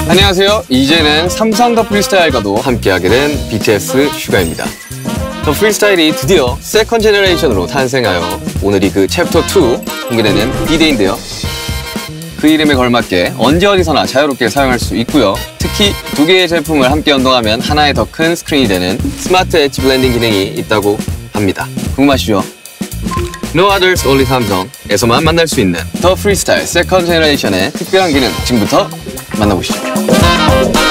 안녕하세요. 이제는 삼성 더 프리스타일과도 함께하게 된 BTS 슈가입니다. 더 프리스타일이 드디어 세컨 제너레이션으로 탄생하여 오늘이 그 챕터 2 공개되는 D-Day인데요. 그 이름에 걸맞게 언제 어디서나 자유롭게 사용할 수 있고요. 특히 두 개의 제품을 함께 연동하면 하나의 더 큰 스크린이 되는 스마트 엣지 블렌딩 기능이 있다고 합니다. 궁금하시죠? No Others Only 삼성에서만 만날 수 있는 더 프리스타일 세컨 제너레이션의 특별한 기능 지금부터 만나보시죠.